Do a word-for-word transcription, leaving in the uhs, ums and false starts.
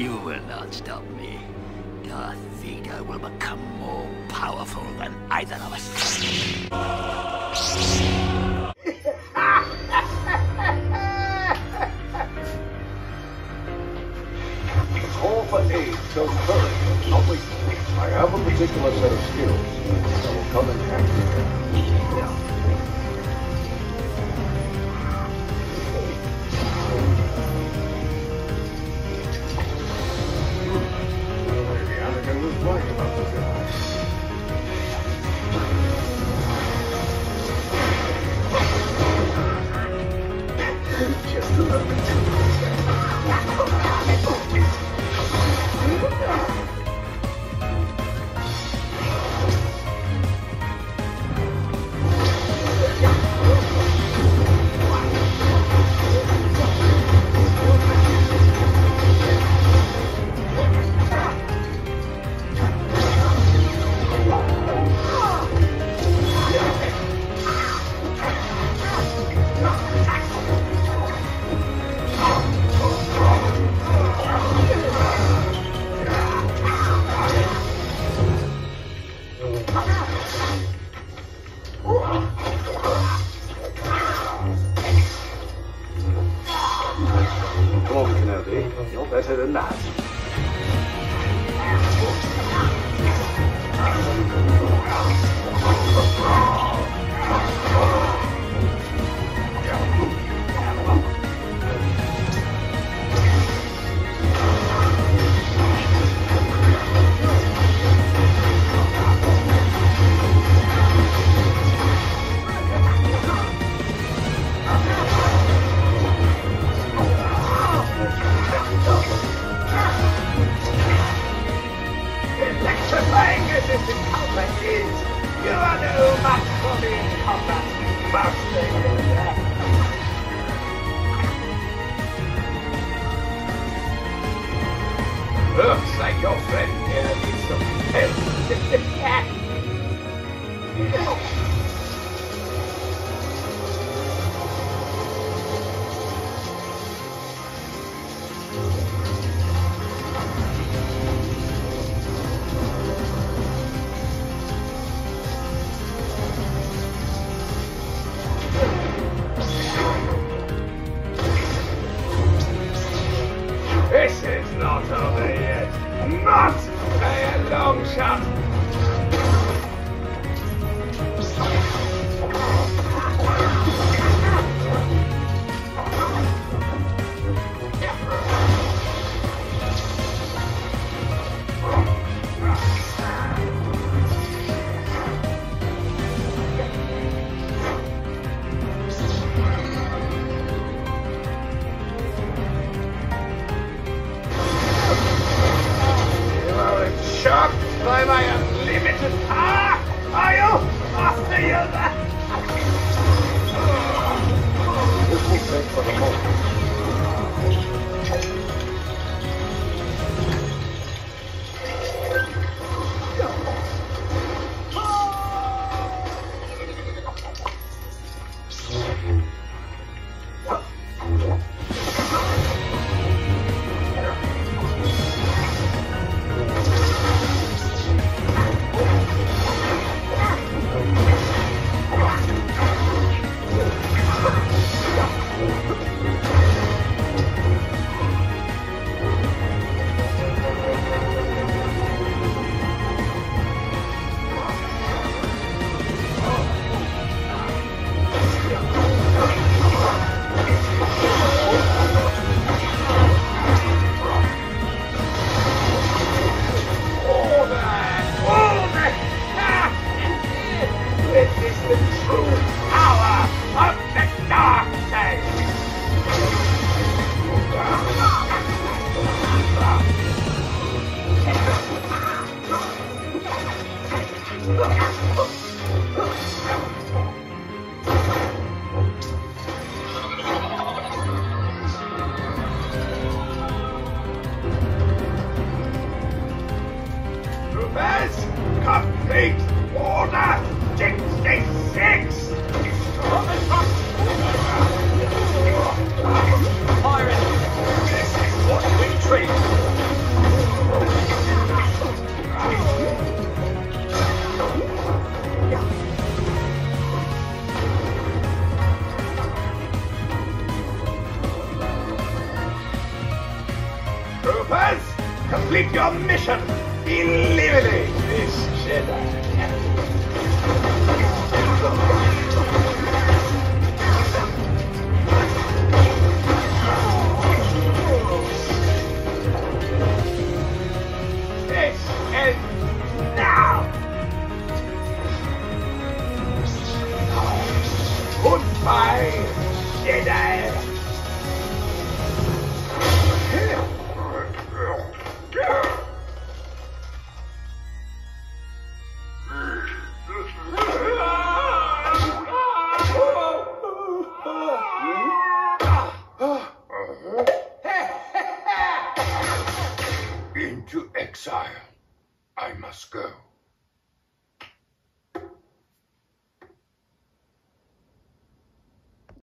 You will not stop me. Darth Vader will become more powerful than either of us. Call for aid, so hurry, not wait. I have a particular set of skills that will come in handy. Yeah. Anakin was right about the guy. Just a moment. You're better than that. Electrifying as this encounter is, you are no match for me in combat, Master. Looks like your friend here needs some help. This is not over yet. Not by a long shot. Shocked by my unlimited power? Are you? After you that? This will take for the moment. Complete Order sixty-six! Firing! This is what we treat! Troopers, complete your mission. Eliminate this Jedi. This ends now. Goodbye, Jedi. Into exile I must go.